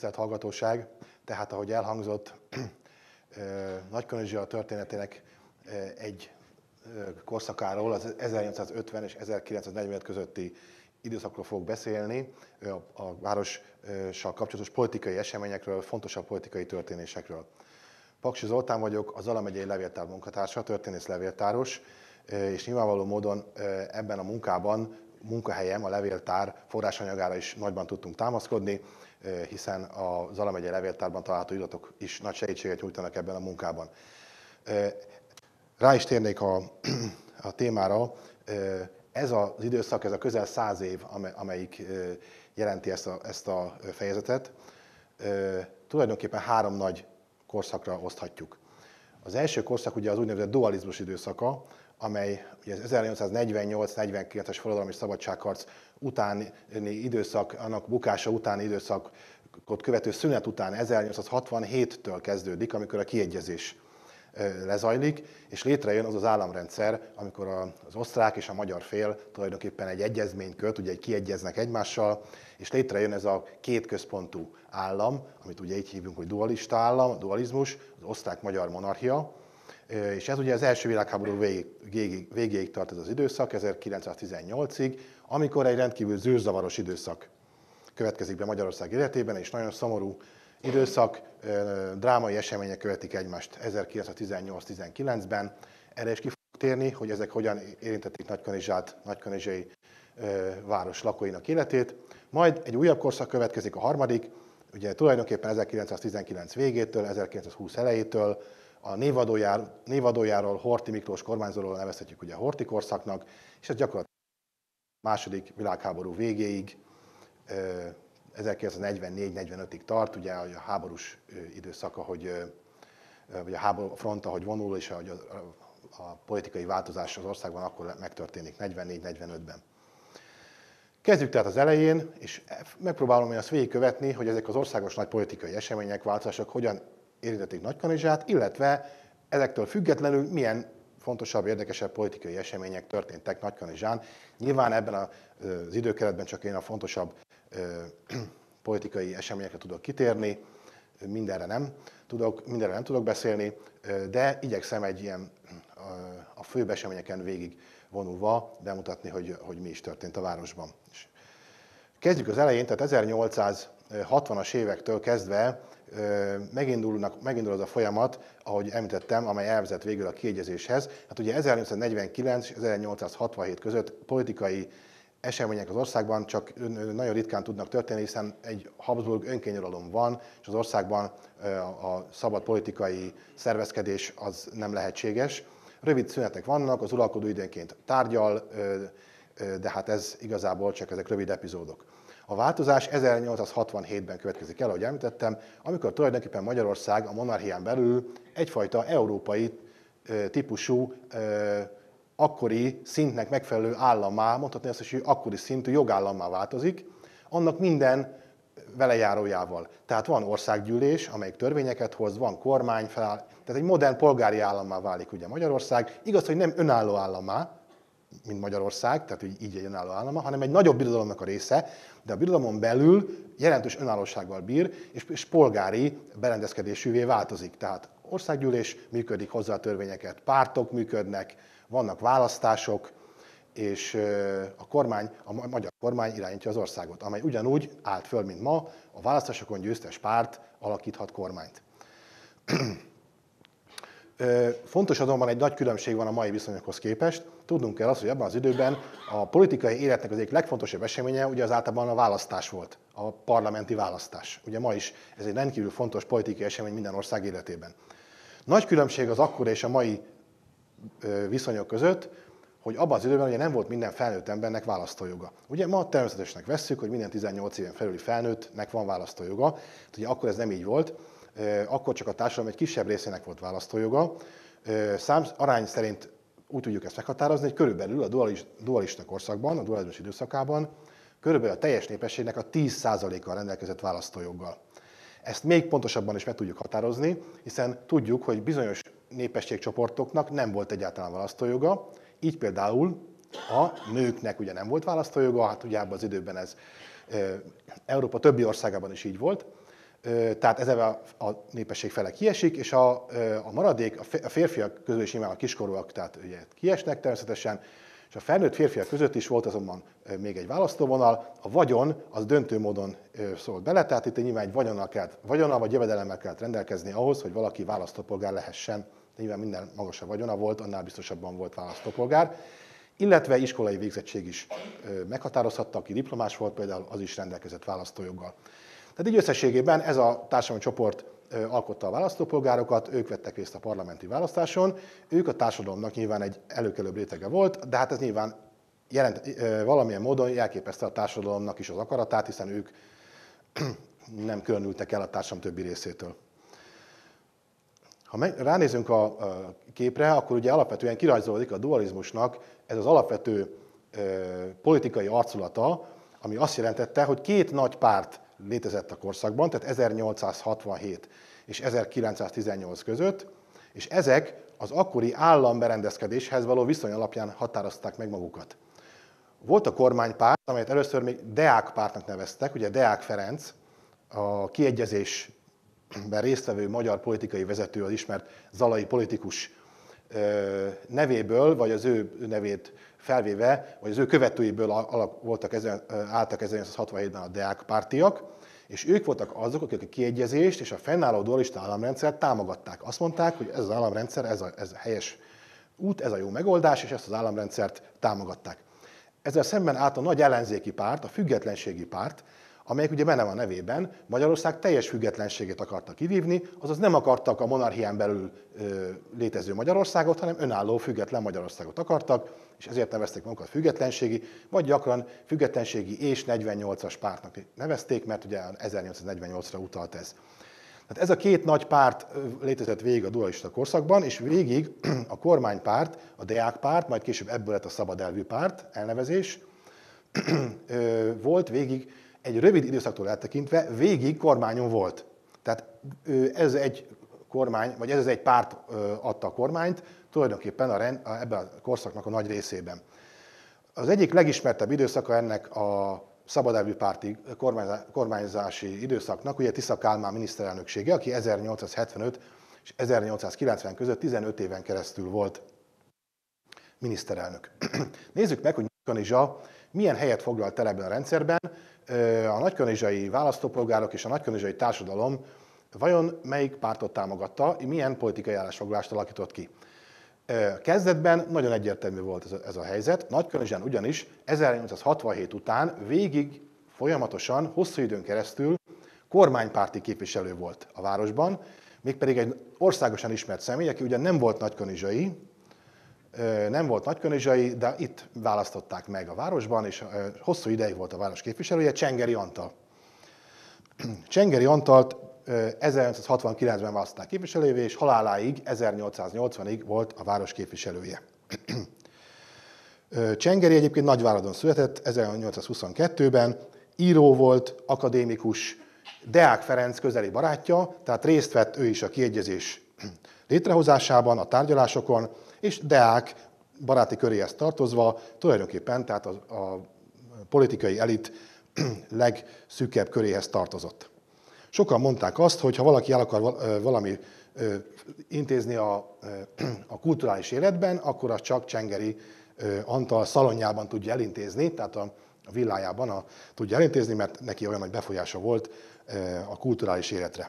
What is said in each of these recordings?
Tisztelt hallgatóság, tehát ahogy elhangzott, Nagykanizsa történetének egy korszakáról, az 1850 és 1945 közötti időszakról fogok beszélni, a várossal kapcsolatos politikai eseményekről, fontosabb politikai történésekről. Paksi Zoltán vagyok, a Zala megyei levéltár munkatársa, történész levéltáros, és nyilvánvaló módon ebben a munkában, munkahelyem, a levéltár forrásanyagára is nagyban tudtunk támaszkodni, hiszen a Zala megyei levéltárban található iratok is nagy segítséget nyújtanak ebben a munkában. Rá is térnék a témára. Ez az időszak, ez a közel 100 év, amelyik jelenti ezt a fejezetet, tulajdonképpen 3 nagy korszakra oszthatjuk. Az első korszak ugye az úgynevezett dualizmus időszaka, amely ugye az 1848-49-es forradalmi szabadságharc utáni időszak, annak bukása utáni időszakot követő szünet után 1867-től kezdődik, amikor a kiegyezés lezajlik, és létrejön az az államrendszer, amikor az osztrák és a magyar fél tulajdonképpen egy egyezményt köt, ugye kiegyeznek egymással, és létrejön ez a két központú állam, amit ugye így hívunk, hogy dualista állam, dualizmus, az osztrák-magyar monarchia, és ez ugye az első világháború végéig tart ez az időszak, 1918-ig, amikor egy rendkívül zűrzavaros időszak következik be Magyarország életében, és nagyon szomorú időszak, drámai események követik egymást 1918-19-ben. Erre is ki fogok térni, hogy ezek hogyan érintették Nagykanizsát, nagykanizsai város lakóinak életét. Majd egy újabb korszak következik, a harmadik, ugye tulajdonképpen 1919 végétől, 1920 elejétől, a névadójáról, Horthy Miklós kormányzóról nevezhetjük ugye a Horthy korszaknak, és ez gyakorlatilag a második világháború végéig, 1944-45-ig tart, ugye a háborús időszak, vagy a front, ahogy vonul, és ahogy a politikai változás az országban akkor megtörténik, 44-45-ben. Kezdjük tehát az elején, és megpróbálom én azt végigkövetni, hogy ezek az országos nagy politikai események, változások hogyan érintették Nagykanizsát, illetve ezektől függetlenül milyen fontosabb, érdekesebb politikai események történtek Nagykanizsán. Nyilván ebben az időkeretben csak én a fontosabb politikai eseményekre tudok kitérni, mindenre nem tudok beszélni, de igyekszem egy ilyen a főbb eseményeken végig vonulva bemutatni, hogy mi is történt a városban. Kezdjük az elején, tehát 1860-as évektől kezdve megindul az a folyamat, ahogy említettem, amely elvezet végül a kiegyezéshez. Hát ugye 1849 és 1867 között politikai események az országban csak nagyon ritkán tudnak történni, hiszen egy Habsburg önkényuralom van, és az országban a szabad politikai szervezkedés az nem lehetséges. Rövid szünetek vannak, az uralkodó időnként tárgyal, de hát ez igazából csak ezek rövid epizódok. A változás 1867-ben következik el, ahogy említettem, amikor tulajdonképpen Magyarország a monarchián belül egyfajta európai típusú, akkori szintnek megfelelő állammá, mondhatni azt is, hogy akkori szintű jogállammá változik, annak minden velejárójával. Tehát van országgyűlés, amelyik törvényeket hoz, van kormány feláll, tehát egy modern polgári állammá válik ugye Magyarország. Igaz, hogy nem önálló állammá, mint Magyarország, tehát így egy önálló állama, hanem egy nagyobb birodalomnak a része, de a birodalomon belül jelentős önállósággal bír, és polgári berendezkedésűvé változik. Tehát országgyűlés működik, hozzá a törvényeket, pártok működnek, vannak választások, és a magyar kormány irányítja az országot, amely ugyanúgy állt föl, mint ma, a választásokon győztes párt alakíthat kormányt. Fontos azonban egy nagy különbség van a mai viszonyokhoz képest. Tudnunk kell azt, hogy abban az időben a politikai életnek az egyik legfontosabb eseménye ugye az általában a választás volt, a parlamenti választás. Ugye ma is ez egy rendkívül fontos politikai esemény minden ország életében. Nagy különbség az akkori és a mai viszonyok között, hogy abban az időben ugye nem volt minden felnőtt embernek választójoga. Ugye ma természetesnek vesszük, hogy minden 18 éven felüli felnőttnek van választójoga, ugye akkor ez nem így volt. Akkor csak a társadalom egy kisebb részének volt választójoga. Arány szerint úgy tudjuk ezt meghatározni, hogy körülbelül a dualista korszakban, a dualizmus időszakában körülbelül a teljes népességnek a 10%-kal rendelkezett választójoggal. Ezt még pontosabban is meg tudjuk határozni, hiszen tudjuk, hogy bizonyos népességcsoportoknak nem volt egyáltalán választójoga, így például a nőknek ugye nem volt választójoga, hát ugye abban az időben ez Európa többi országában is így volt, tehát ezzel a népesség fele kiesik, és a maradék, a férfiak közül is nyilván a kiskorúak, tehát ugye kiesnek természetesen, és a felnőtt férfiak között is volt azonban még egy választóvonal, a vagyon az döntő módon szólt bele, tehát itt nyilván egy vagyonnal vagy jövedelemmel kellett rendelkezni ahhoz, hogy valaki választópolgár lehessen. Nyilván minden magasabb vagyona volt, annál biztosabban volt választópolgár, illetve iskolai végzettség is meghatározhatta, aki diplomás volt például, az is rendelkezett választójoggal. Tehát így összességében ez a társadalmi csoport alkotta a választópolgárokat, ők vettek részt a parlamenti választáson, ők a társadalomnak nyilván egy előkelőbb rétege volt, de hát ez nyilván valamilyen módon jelképezte a társadalomnak is az akaratát, hiszen ők nem különültek el a társadalom többi részétől. Ha ránézünk a képre, akkor ugye alapvetően kirajzolódik a dualizmusnak ez az alapvető politikai arculata, ami azt jelentette, hogy két nagy párt létezett a korszakban, tehát 1867 és 1918 között, és ezek az akkori államberendezkedéshez való viszony alapján határozták meg magukat. Volt a kormánypárt, amelyet először még Deák pártnak neveztek, ugye Deák Ferenc, a kiegyezésben résztvevő magyar politikai vezető, az ismert zalai politikus nevéből, vagy az ő nevét felvéve, vagy az ő követőiből álltak 1967-ben a Deák pártiak, és ők voltak azok, akik a kiegyezést és a fennálló dualista államrendszert támogatták. Azt mondták, hogy ez az államrendszer, ez a helyes út, ez a jó megoldás, és ezt az államrendszert támogatták. Ezzel szemben állt a nagy ellenzéki párt, a függetlenségi párt, amelyek ugye benne van a nevében, Magyarország teljes függetlenségét akarta kivívni, azaz nem akartak a monarchián belül létező Magyarországot, hanem önálló, független Magyarországot akartak, és ezért nevezték magukat függetlenségi, vagy gyakran függetlenségi és 48-as pártnak nevezték, mert ugye 1848-ra utalt ez. Tehát ez a két nagy párt létezett végig a dualista korszakban, és végig a kormánypárt, a Deák párt, majd később ebből lett a szabad elvű párt elnevezés, volt végig, egy rövid időszaktól eltekintve végig kormányon volt. Tehát ez egy kormány, vagy ez egy párt adta a kormányt, tulajdonképpen ebben a korszaknak a nagy részében. Az egyik legismertebb időszaka ennek a szabadelvű párti kormányzási időszaknak, ugye Tisza Kálmán miniszterelnöksége, aki 1875 és 1890 között 15 éven keresztül volt miniszterelnök. Nézzük meg, hogy Nagykanizsa milyen helyet foglalt el ebben a rendszerben. A nagykanizsai választópolgárok és a nagykanizsai társadalom vajon melyik pártot támogatta, milyen politikai állásfoglalást alakított ki. Kezdetben nagyon egyértelmű volt ez a helyzet. Nagykanizsán ugyanis 1867 után végig folyamatosan, hosszú időn keresztül kormánypárti képviselő volt a városban, mégpedig egy országosan ismert személy, aki ugyan nem volt nagykanizsai, de itt választották meg a városban, és hosszú ideig volt a város képviselője, Csengeri Antal. Csengeri Antalt 1969-ben választották képviselővé, és haláláig 1880-ig volt a város képviselője. Csengeri egyébként Nagyváradon született 1822-ben, író volt, akadémikus, Deák Ferenc közeli barátja, tehát részt vett ő is a kiegyezés létrehozásában, a tárgyalásokon, és Deák baráti köréhez tartozva tulajdonképpen tehát a politikai elit legszűkebb köréhez tartozott. Sokan mondták azt, hogy ha valaki el akar valami intézni a kulturális életben, akkor az csak Csengeri Antal szalonjában tudja elintézni, tehát a villájában tudja elintézni, mert neki olyan nagy befolyása volt a kulturális életre.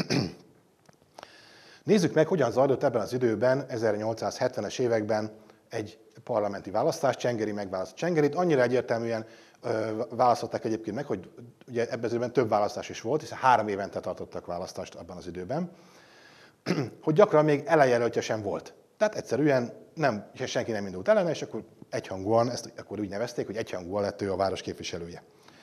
Nézzük meg, hogyan zajlott ebben az időben, 1870-es években egy parlamenti választás, Csengeri megválasztott Csengerit. Annyira egyértelműen választották egyébként meg, hogy ugye ebben az időben több választás is volt, hiszen 3 évente tartottak választást abban az időben, hogy gyakran még ellenjelöltje sem volt. Tehát egyszerűen senki nem indult ellene, és akkor egyhangúan, ezt akkor úgy nevezték, hogy egyhangúan lett ő a város képviselője.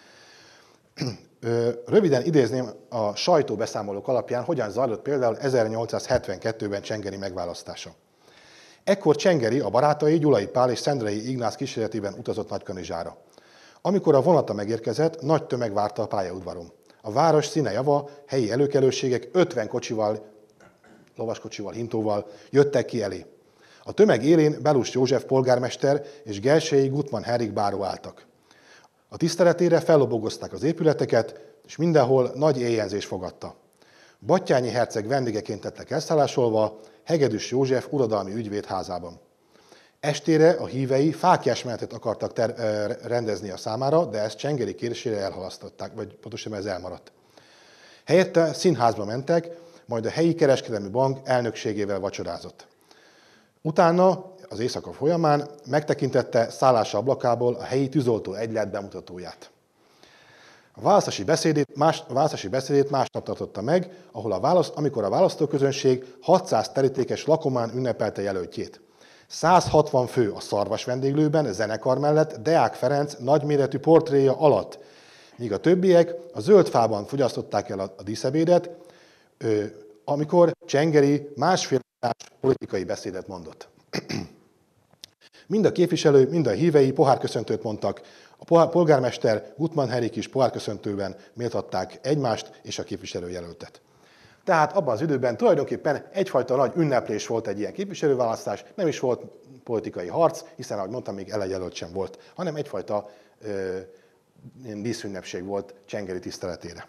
Röviden idézném a sajtóbeszámolók alapján, hogyan zajlott például 1872-ben Csengeri megválasztása. Ekkor Csengeri a barátai Gyulai Pál és Szendrei Ignác kíséretében utazott Nagykanizsára. Amikor a vonata megérkezett, nagy tömeg várta a pályaudvaron. A város színe java, helyi előkelőségek 50 kocsival, lovaskocsival, hintóval jöttek ki elé. A tömeg élén Belus József polgármester és Gelsey Gutmann Henrik báró álltak. A tiszteletére fellobogozták az épületeket, és mindenhol nagy éjjelzés fogadta. Batthyány herceg vendégeként lettek elszállásolva Hegedűs József uradalmi ügyvéd házában. Estére a hívei fáklyásmenetet akartak rendezni a számára, de ezt Csengeri kérésére elhalasztották, vagy pontosabban ez elmaradt. Helyette színházba mentek, majd a helyi kereskedelmi bank elnökségével vacsorázott. Utána az éjszaka folyamán megtekintette szállása ablakából a helyi tűzoltó egylet bemutatóját. A választási beszédét másnap tartotta meg, amikor a választóközönség 600 terítékes lakomán ünnepelte jelöltjét. 160 fő a szarvas vendéglőben, zenekar mellett, Deák Ferenc nagyméretű portréja alatt, míg a többiek a Zöldfában fogyasztották el a díszebédet, amikor Csengeri másfél órás politikai beszédet mondott. Mind a képviselő, mind a hívei pohárköszöntőt mondtak, a polgármester Gutmann Henrik is pohárköszöntőben méltatták egymást és a képviselőjelöltet. Tehát abban az időben tulajdonképpen egyfajta nagy ünneplés volt egy ilyen képviselőválasztás, nem is volt politikai harc, hiszen ahogy mondtam, még ellenjelölt sem volt, hanem egyfajta díszünnepség volt Csengeri tiszteletére.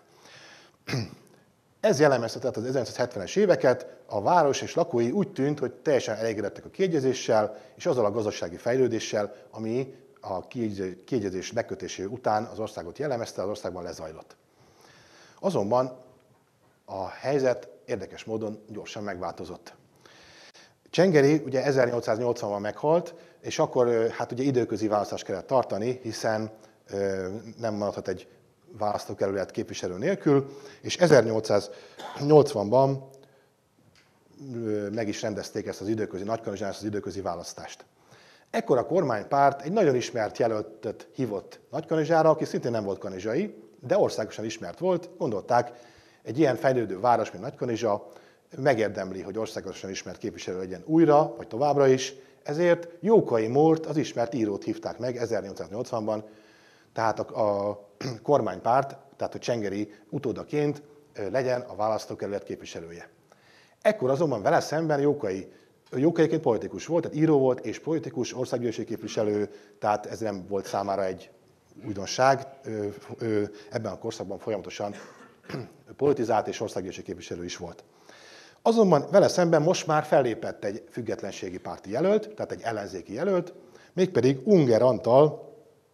Ez jellemezte tehát az 1970-es éveket, a város és lakói úgy tűnt, hogy teljesen elégedettek a kiegyezéssel és azzal a gazdasági fejlődéssel, ami a kiegyezés megkötésé után az országot jellemezte, az országban lezajlott. Azonban a helyzet érdekes módon gyorsan megváltozott. Csengeri ugye 1880-ban meghalt, és akkor hát ugye időközi választást kellett tartani, hiszen nem maradhat egy választókerület képviselő nélkül, és 1880-ban meg is rendezték ezt az időközi, Nagykanizsán ezt az időközi választást. Ekkor a kormánypárt egy nagyon ismert jelöltet hívott Nagykanizsára, aki szintén nem volt kanizsai, de országosan ismert volt. Gondolták, egy ilyen fejlődő város, mint Nagykanizsa megérdemli, hogy országosan ismert képviselő legyen újra, vagy továbbra is. Ezért Jókai Mórt, az ismert írót hívták meg 1880-ban, tehát a kormánypárt, tehát a Csengeri utódaként legyen a választókerület képviselője. Ekkor azonban vele szemben Jókaiként politikus volt, tehát író volt és politikus, országgyűlési képviselő, tehát ez nem volt számára egy újdonság. Ebben a korszakban folyamatosan politizált és országgyűlési képviselő is volt. Azonban vele szemben most már fellépett egy függetlenségi párti jelölt, tehát egy ellenzéki jelölt, mégpedig Unger Antal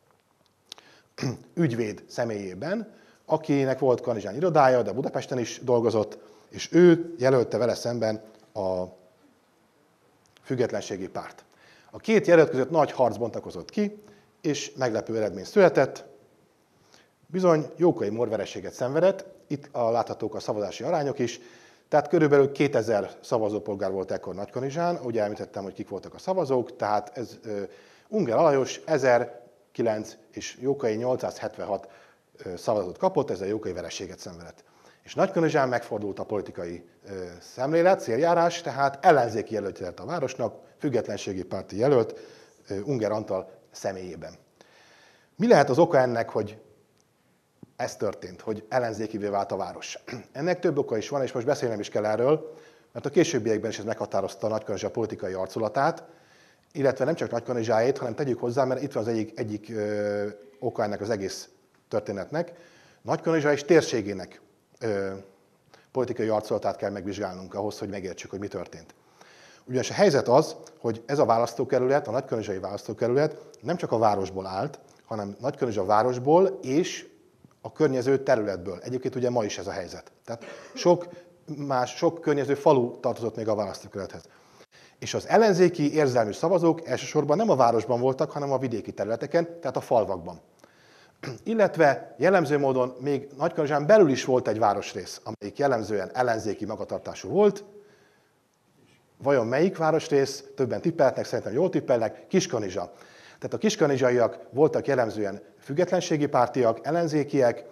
ügyvéd személyében, akinek volt kanizsán irodája, de Budapesten is dolgozott, és ő jelölte vele szemben a függetlenségi párt. A két jelölt között nagy harc bontakozott ki, és meglepő eredmény született. Bizony Jókai Mór vereséget szenvedett, itt láthatók a szavazási arányok is, tehát körülbelül 2000 szavazópolgár volt ekkor Nagykanizsán, ugye említettem, hogy kik voltak a szavazók, tehát ez Unger Alajos 1009 és Jókai 876 szavazatot kapott, ezzel Jókai vereséget szenvedett. És Nagykanizsán megfordult a politikai szemlélet, céljárás, tehát ellenzéki jelöltje lett a városnak, függetlenségi párti jelölt Unger Antal személyében. Mi lehet az oka ennek, hogy ez történt, hogy ellenzékivé vált a város? Ennek több oka is van, és most beszélnem is kell erről, mert a későbbiekben is ez meghatározta Nagykanizsa politikai arculatát, illetve nem csak Nagykanizsáét, hanem tegyük hozzá, mert itt van az egyik oka ennek az egész történetnek. Nagykanizsa és térségének politikai arculatát kell megvizsgálnunk ahhoz, hogy megértsük, hogy mi történt. Ugyanis a helyzet az, hogy ez a választókerület, a nagykanizsai választókerület nem csak a városból állt, hanem Nagykanizsa városból és a környező területből. Egyébként ugye ma is ez a helyzet. Tehát sok környező falu tartozott még a választókerülethez. És az ellenzéki érzelmű szavazók elsősorban nem a városban voltak, hanem a vidéki területeken, tehát a falvakban. Illetve jellemző módon még Nagykanizsán belül is volt egy városrész, amelyik jellemzően ellenzéki magatartású volt. Vajon melyik városrész? Többen tippelnek, szerintem jól tippelnek, Kiskanizsa. Tehát a kiskanizsaiak voltak jellemzően függetlenségi pártiak, ellenzékiek,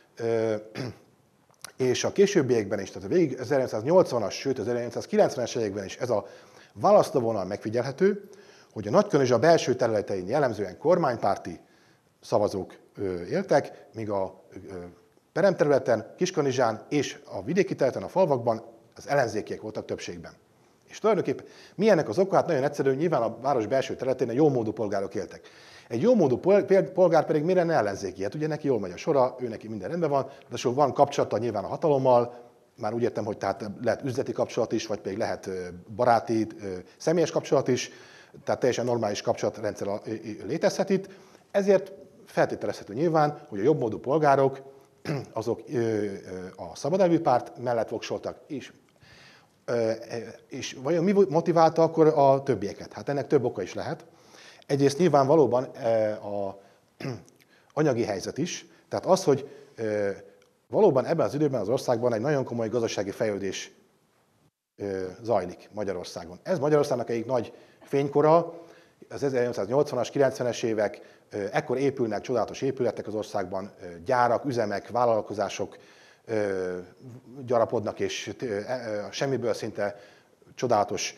és a későbbiekben is, tehát végig 1980-as, sőt az 1990-es években is ez a választóvonal megfigyelhető, hogy a Nagykanizsa belső területein jellemzően kormánypárti szavazók éltek, míg a peremterületen, Kiskanizsán és a vidéki területen, a falvakban az ellenzékiek voltak többségben. És tulajdonképpen mi ennek az oka? Hát nagyon egyszerű, nyilván a város belső területén a jómódú polgárok éltek. Egy jómódú polgár pedig mire ne ellenzéki? Hát ugye neki jól megy a sora, ő neki minden rendben van, de van kapcsolata nyilván a hatalommal, már úgy értem, hogy tehát lehet üzleti kapcsolat is, vagy pedig lehet baráti, személyes kapcsolat is, tehát teljesen normális kapcsolatrendszer létezhet itt. Ezért feltételezhető nyilván, hogy a jobbmódú polgárok azok a szabadelvű párt mellett voksoltak is. És vajon mi motiválta akkor a többieket? Hát ennek több oka is lehet. Egyrészt nyilván valóban a anyagi helyzet is, tehát az, hogy valóban ebben az időben az országban egy nagyon komoly gazdasági fejlődés zajlik Magyarországon. Ez Magyarországnak egyik nagy fénykora, az 1880-as, 90-es évek, ekkor épülnek csodálatos épületek az országban, gyárak, üzemek, vállalkozások gyarapodnak, és semmiből szinte csodálatos,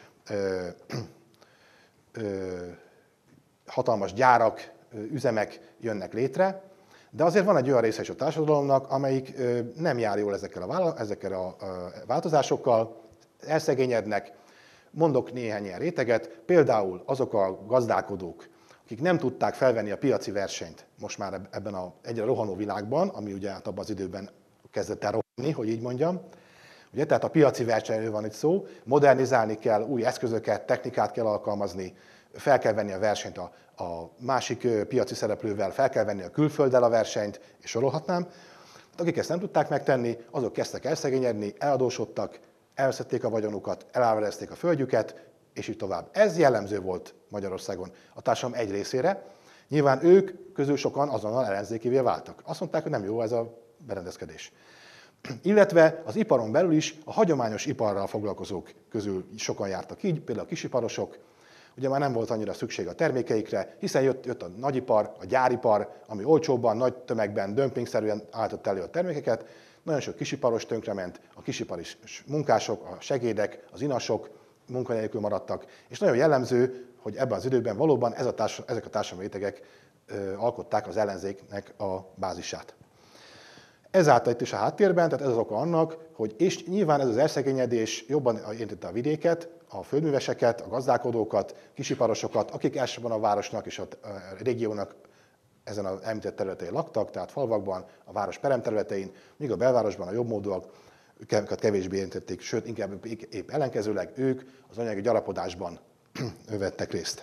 hatalmas gyárak, üzemek jönnek létre, de azért van egy olyan része is a társadalomnak, amelyik nem jár jól ezekkel a változásokkal, elszegényednek. Mondok néhány ilyen réteget, például azok a gazdálkodók, akik nem tudták felvenni a piaci versenyt most már ebben a egyre rohanó világban, ami ugye hát abban az időben kezdett el rohanni, hogy így mondjam. Ugye, tehát a piaci versenyről van itt szó, modernizálni kell, új eszközöket, technikát kell alkalmazni, fel kell venni a versenyt a másik piaci szereplővel, fel kell venni a külfölddel a versenyt, és sorolhatnám. Akik ezt nem tudták megtenni, azok kezdtek elszegényedni, eladósodtak, elvesztették a vagyonukat, elárverezték a földjüket, és így tovább. Ez jellemző volt Magyarországon a társadalom egy részére. Nyilván ők közül sokan azonnal ellenzékévé váltak. Azt mondták, hogy nem jó ez a berendezkedés. Illetve az iparon belül is a hagyományos iparral foglalkozók közül sokan jártak így, például a kisiparosok. Ugye már nem volt annyira szükség a termékeikre, hiszen jött a nagyipar, a gyáripar, ami olcsóbban, nagy tömegben, dömpingszerűen állított elő a termékeket. Nagyon sok kisiparos tönkrement, a kisipari munkások, a segédek, az inasok munkanélkül maradtak, és nagyon jellemző, hogy ebben az időben valóban ezek a társadalmi rétegek alkották az ellenzéknek a bázisát. Ezáltal itt is a háttérben, tehát ez az oka annak, hogy és nyilván ez az elszegényedés jobban érintette a vidéket, a földműveseket, a gazdálkodókat, kisiparosokat, akik elsősorban a városnak és a régiónak ezen az említett területein laktak, tehát falvakban, a város peremterületein, míg a belvárosban a jobbmódúak őket kevésbé érintették, sőt, inkább épp ellenkezőleg ők az anyagi gyarapodásban vettek részt.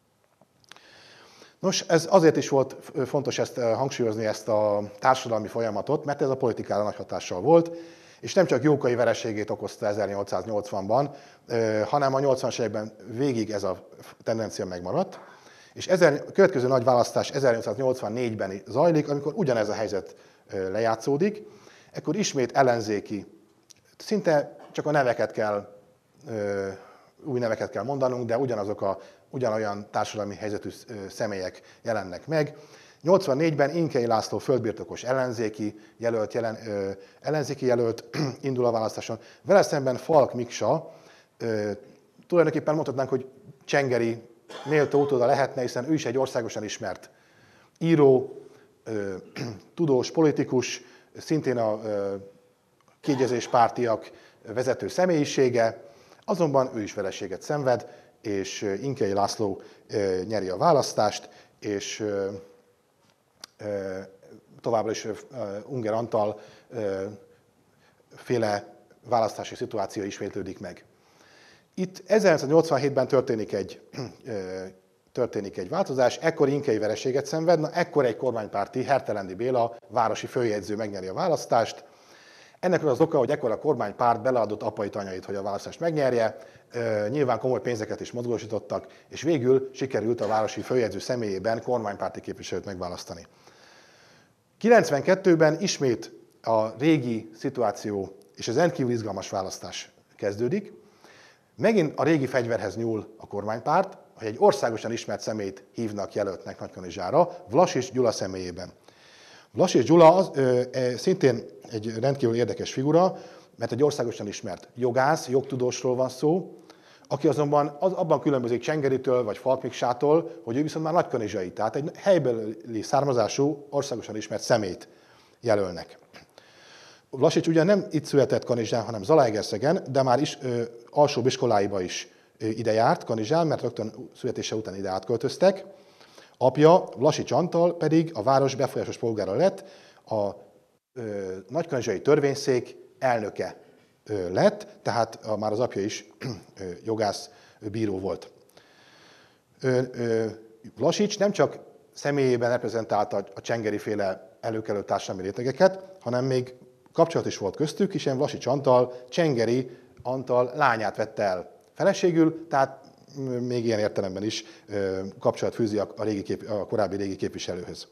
Nos, ez azért is volt fontos hangsúlyozni ezt a társadalmi folyamatot, mert ez a politikára nagy hatással volt, és nem csak Jókai vereségét okozta 1880-ban, hanem a 80-as években végig ez a tendencia megmaradt, és a következő nagy választás 1884-ben zajlik, amikor ugyanez a helyzet lejátszódik, ekkor ismét ellenzéki, szinte csak a neveket kell, új neveket kell mondanunk, de ugyanolyan társadalmi helyzetű személyek jelennek meg. 84-ben Inkei László földbirtokos ellenzéki jelölt indul a választáson. Vele szemben Falk Miksa, tulajdonképpen mondhatnánk, hogy csengeri méltó utóda lehetne, hiszen ő is egy országosan ismert író, tudós, politikus, szintén a kiegyezéspártiak vezető személyisége, azonban ő is vereséget szenved, és Inkei László nyeri a választást, és továbbra is Unger Antal féle választási szituáció ismétlődik meg. Itt 1987-ben történik egy változás, ekkor Inkei vereséget szenved, ekkor egy kormánypárti, Hertelendi Béla városi főjegyző megnyeri a választást. Ennek az oka, hogy ekkor a kormánypárt beleadott apait, anyait, hogy a választást megnyerje, nyilván komoly pénzeket is mozgósítottak, és végül sikerült a városi főjegyző személyében kormánypárti képviselőt megválasztani. 92-ben ismét a régi szituáció és az rendkívül izgalmas választás kezdődik. Megint a régi fegyverhez nyúl a kormánypárt, hogy egy országosan ismert személyt hívnak jelöltnek Nagykanizsára, Vlasics Gyula személyében. Vlasics Gyula szintén egy rendkívül érdekes figura, mert egy országosan ismert jogász, jogtudósról van szó, aki azonban abban különbözik Csengeritől vagy Falk Miksától, hogy ő viszont már nagykanizsai, tehát egy helybeli származású, országosan ismert személyt jelölnek. Vlasics ugyan nem itt született Kanizsán, hanem Zalaegerszegen, de már is alsóbb iskoláiba is ide járt Kanizsán, mert rögtön születése után ide átköltöztek. Apja, Vlasics Antal pedig a város befolyásos polgára lett, a nagykanizsai törvényszék elnöke lett, tehát már az apja is jogász, bíró volt. Vlasics nem csak személyében reprezentálta a Csengeri-féle előkelő társadalmi rétegeket, hanem még kapcsolat is volt köztük, hiszen Vlasics Antal Csengeri Antal lányát vette el feleségül, tehát még ilyen értelemben is kapcsolat fűzi a korábbi régi képviselőhöz.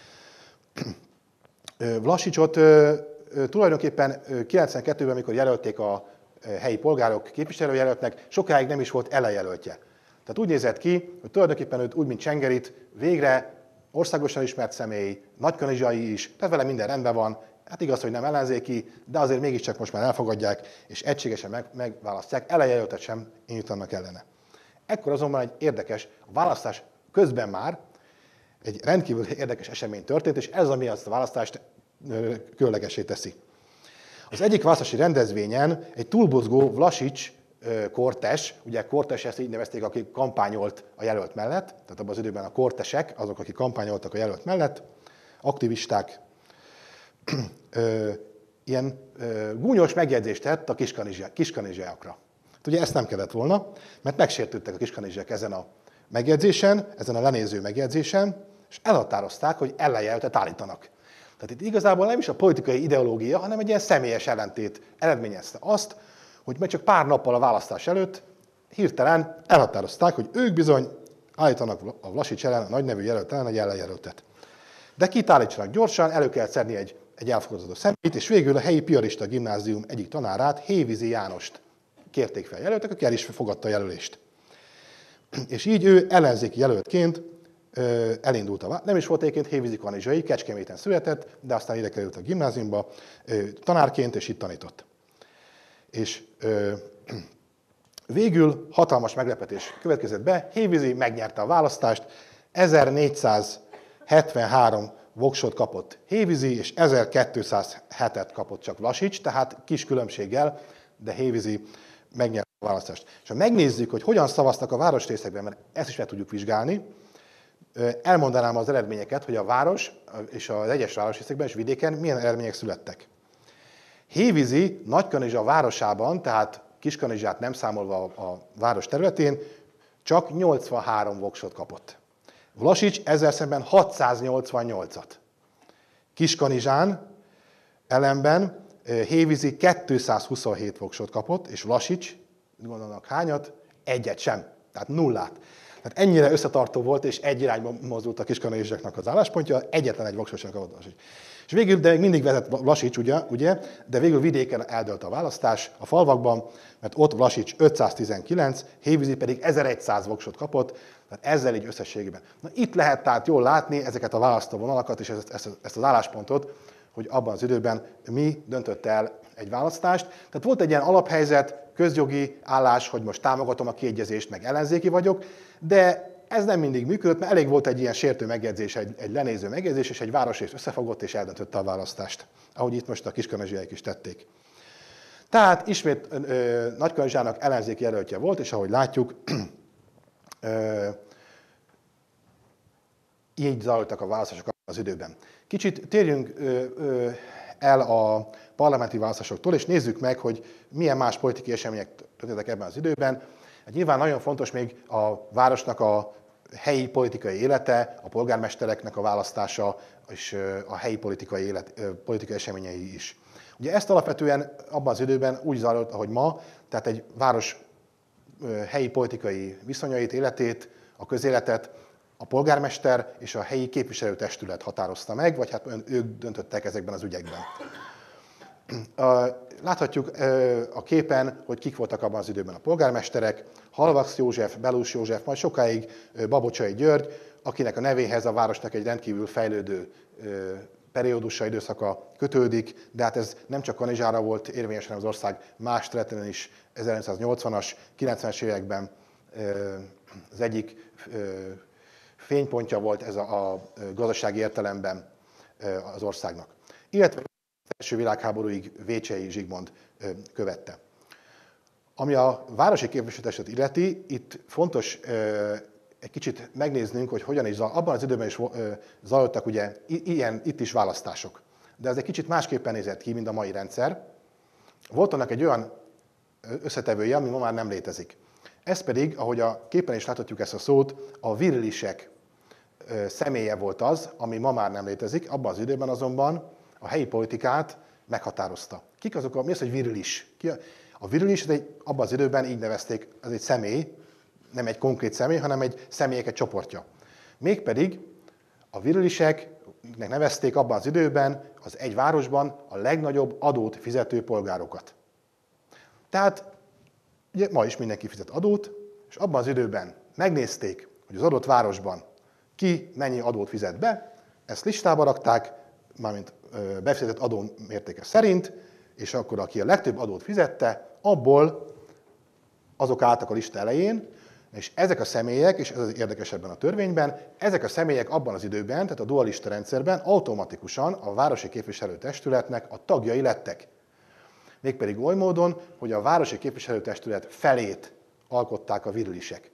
Vlasicsot tulajdonképpen 92-ben, amikor jelölték a helyi polgárok képviselőjelöltnek, sokáig nem is volt ellenjelöltje. Tehát úgy nézett ki, hogy tulajdonképpen őt úgy, mint Csengerit, végre országosan ismert személy, nagykanizsai is, tehát vele minden rendben van, hát igaz, hogy nem ellenzéki, de azért mégiscsak most már elfogadják, és egységesen megválasztják, ellenjelöltet sem indítanak ellene. Ekkor azonban egy érdekes, a választás közben már egy rendkívül érdekes esemény történt, és ez ami azt a választást különlegessé teszi. Az egyik választási rendezvényen egy túlbuzgó Vlasics kortes, ugye kortes ezt így nevezték, aki kampányolt a jelölt mellett, tehát abban az időben a kortesek, azok, akik kampányoltak a jelölt mellett, aktivisták, ilyen gúnyos megjegyzést tett a kiskanizsiákra. Ugye ezt nem kellett volna, mert megsértődtek a kiskanizsiák ezen a megjegyzésen, ezen a lenéző megjegyzésen, és elhatározták, hogy ellenjelöltet állítanak. Tehát itt igazából nem is a politikai ideológia, hanem egy ilyen személyes ellentét eredményezte azt, hogy meg csak pár nappal a választás előtt hirtelen elhatározták, hogy ők bizony állítanak a Vlasics ellen, a nagynevű jelölt ellen egy ellenjelöltet. De kit állítsanak gyorsan, elő kell szedni egy elfogadható személyt, és végül a helyi piarista gimnázium egyik tanárát, Hévízi Jánost kérték fel jelöltek, aki el is fogadta a jelölést. És így ő ellenzéki jelöltként elindult. Nem is volt egyébként hévízi kanizsai, Kecskeméten született, de aztán ide került a gimnáziumba tanárként, és itt tanított. És végül hatalmas meglepetés következett be, Hévízi megnyerte a választást, 1473 voksot kapott Hévízi, és 1207-et kapott csak Vlasics, tehát kis különbséggel, de Hévízi megnyerte a választást. És ha megnézzük, hogy hogyan szavaztak a városrészekben, mert ezt is meg tudjuk vizsgálni, elmondanám az eredményeket, hogy a város és az egyes városrészekben és vidéken milyen eredmények születtek. Hévízi Nagykanizsa városában, tehát Kiskanizsát nem számolva a város területén, csak 83 voksot kapott. Vlasics ezzel szemben 688-at. Kiskanizsán ellenben Hévízi 227 voksot kapott, és Vlasics, gondolnak hányat? Egyet sem, tehát nullát. Tehát ennyire összetartó volt, és egy irányba mozdult a kiskanizsáknak az álláspontja, egyetlen egy voksot sem kapott Vlasics. És végül, de még mindig vezet Vlasics, ugye, de végül vidéken eldőlt a választás a falvakban, mert ott Vlasics 519, Hévízi pedig 1100 voksot kapott, tehát ezzel így összességében. Na, itt lehet tehát jól látni ezeket a választóvonalakat és ezt az álláspontot, hogy abban az időben mi döntött el egy választást. Tehát volt egy ilyen alaphelyzet, közjogi állás, hogy most támogatom a kiegyezést, meg ellenzéki vagyok, de ez nem mindig működött, mert elég volt egy ilyen sértő megjegyzés, egy lenéző megjegyzés, és egy városrész összefogott és eldöntötte a választást, ahogy itt most a kiskanizsiaik is tették. Tehát ismét Nagykanizsának ellenzéki jelöltje volt, és ahogy látjuk, így zajlottak a választások az időben. Kicsit térjünk el a parlamenti választásoktól, és nézzük meg, hogy milyen más politikai események történtek ebben az időben. Hát nyilván nagyon fontos még a városnak a helyi politikai élete, a polgármestereknek a választása, és a helyi politikai eseményei is. Ugye ezt alapvetően abban az időben úgy zajlott, ahogy ma, tehát egy város helyi politikai viszonyait, életét, a közéletet a polgármester és a helyi képviselőtestület határozta meg, vagy hát ők döntöttek ezekben az ügyekben. Láthatjuk a képen, hogy kik voltak abban az időben a polgármesterek, Halvax József, Belus József, majd sokáig Babocsai György, akinek a nevéhez a városnak egy rendkívül fejlődő periódusa, időszaka kötődik, de hát ez nem csak Kanizsára volt érvényes, hanem az ország más területen is 1980-as, 90-es években az egyik fénypontja volt ez a gazdasági értelemben az országnak. Illetve az első világháborúig Vécsei Zsigmond követte. Ami a városi képviselőtestet illeti, itt fontos egy kicsit megnéznünk, hogy hogyan is abban az időben is zajlottak ugye itt is választások. De ez egy kicsit másképpen nézett ki, mint a mai rendszer. Volt annak egy olyan összetevője, ami ma már nem létezik. Ez pedig, ahogy a képen is láthatjuk ezt a szót, a virilisek személye volt az, ami ma már nem létezik, abban az időben azonban a helyi politikát meghatározta. Kik azok, mi az, hogy virilis? A virilis, abban az időben így nevezték, ez egy személy, nem egy konkrét személy, hanem egy személyek egy csoportja. Mégpedig a viriliseknek nevezték abban az időben az egy városban a legnagyobb adót fizető polgárokat. Tehát ugye ma is mindenki fizet adót, és abban az időben megnézték, hogy az adott városban ki mennyi adót fizet be, ezt listába rakták, mármint befizetett adó mértéke szerint, és akkor aki a legtöbb adót fizette, abból azok álltak a lista elején, és ezek a személyek, és ez az érdekes ebben a törvényben, ezek a személyek abban az időben, tehát a dualista rendszerben automatikusan a városi képviselőtestületnek a tagjai lettek. Mégpedig oly módon, hogy a városi képviselőtestület felét alkották a virilisek.